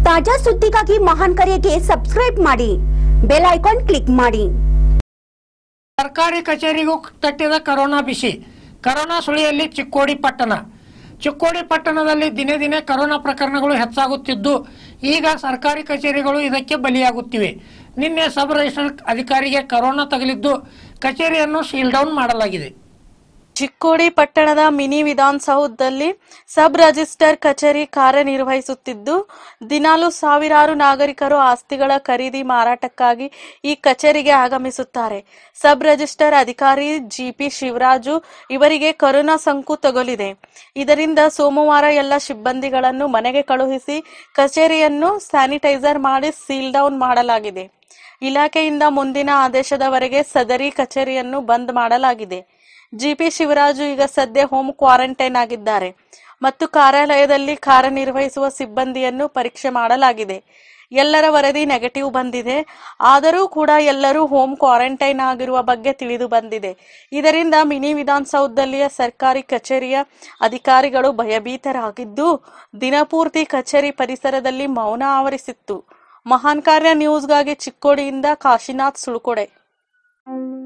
ತಾಜಾ ಸುದ್ದಿಗಾಗಿ ಮಹಾನ್ ಕರೆಗೆ ಸಬ್ಸ್ಕ್ರೈಬ್ ಮಾಡಿ, ಬೆಲ್ ಐಕಾನ್ ಕ್ಲಿಕ್ ಮಾಡಿ। ಸರ್ಕಾರಿ ಕಚೇರಿಗೂ ತಟ್ಟಿದ ಕೊರೋನಾ ಬಿಸಿ। ಕೊರೋನಾ ಸುಳಿಯಲ್ಲಿ ಚಿಕ್ಕೋಡಿ ಪಟ್ಟಣ। ಚಿಕ್ಕೋಡಿ ಪಟ್ಟಣದಲ್ಲಿ ದಿನೇ ದಿನೇ ಕೊರೋನಾ ಪ್ರಕರಣಗಳು ಹೆಚ್ಚಾಗುತ್ತಿದ್ದು ಈಗ ಸರ್ಕಾರಿ ಕಚೇರಿಗಳು ಇದಕ್ಕೆ ಬಲಿಯಾಗುತ್ತಿವೆ। ನಿನ್ನೆ ಸಬ್ ರಿಜಿಸ್ಟರ್ ಅಧಿಕಾರಿಗೆ ಕೊರೋನಾ ತಗುಲಿದ್ದು ಕಚೇರಿಯನ್ನು ಸೀಲ್ ಡೌನ್ ಮಾಡಲಾಗಿದೆ। ಚಿಕ್ಕೋಡಿ ಪಟ್ಟಣದ ಮಿನಿ ವಿಧಾನಸೌಧದಲ್ಲಿ ಸಬ್ ರಿಜಿಸ್ಟರ್ ಕಚೇರಿ ಕಾರ್ಯನಿರ್ವಹಿಸುತ್ತಿದ್ದು ದಿನಾಲು ಸಾವಿರಾರು ನಾಗರಿಕರು ಆಸ್ತಿಗಳ ಖರೀದಿ ಮಾರಾಟಕ್ಕಾಗಿ ಈ ಕಚೇರಿಗೆ ಆಗಮಿಸುತ್ತಾರೆ। ಸಬ್ ರಿಜಿಸ್ಟರ್ ಅಧಿಕಾರಿ ಜಿಪಿ ಶಿವರಾಜು ಇವರಿಗೆ ಕೊರೋನಾ ಸೋಂಕು ತಗುಲಿದೆ। ಇದರಿಂದ ಸೋಮವಾರ ಎಲ್ಲ ಸಿಬ್ಬಂದಿಗಳನ್ನು ಮನೆಗೆ ಕಳುಹಿಸಿ ಕಚೇರಿಯನ್ನು ಸ್ಯಾನಿಟೈಸರ್ ಮಾಡಿ ಸೀಲ್ ಡೌನ್ ಮಾಡಲಾಗಿದೆ। ಇಲಾಖೆಯಿಂದ ಮುಂದಿನ ಆದೇಶದವರೆಗೆ ಸದರಿ ಕಚೇರಿಯನ್ನು ಬಂದ್ ಮಾಡಲಾಗಿದೆ। ಜಿಪಿ ಶಿವರಾಜು ಈಗ ಸದ್ಯ ಹೋಮ್ ಕ್ವಾರಂಟೈನ್ ಆಗಿದ್ದಾರೆ ಮತ್ತು ಕಾರ್ಯಾಲಯದಲ್ಲಿ ಕಾರ್ಯನಿರ್ವಹಿಸುವ ಸಿಬ್ಬಂದಿಯನ್ನು ಪರೀಕ್ಷೆ ಮಾಡಲಾಗಿದೆ। ಎಲ್ಲರ ವರದಿ ನೆಗೆಟಿವ್ ಬಂದಿದೆ, ಆದರೂ ಕೂಡ ಎಲ್ಲರೂ ಹೋಮ್ ಕ್ವಾರಂಟೈನ್ ಆಗಿರುವ ಬಗ್ಗೆ ತಿಳಿದು ಬಂದಿದೆ। ಇದರಿಂದ ಮಿನಿ ವಿಧಾನಸೌಧದಲ್ಲಿಯ ಸರ್ಕಾರಿ ಕಚೇರಿಯ ಅಧಿಕಾರಿಗಳು ಭಯಭೀತರಾಗಿದ್ದು ದಿನಪೂರ್ತಿ ಕಚೇರಿ ಪರಿಸರದಲ್ಲಿ ಮೌನ ಆವರಿಸಿತ್ತು। ಮಹಾನ್ ಕಾರ್ಯ ನ್ಯೂಸ್ಗಾಗಿ ಚಿಕ್ಕೋಡಿಯಿಂದ ಕಾಶಿನಾಥ್ ಸುಳುಕೊಡೆ।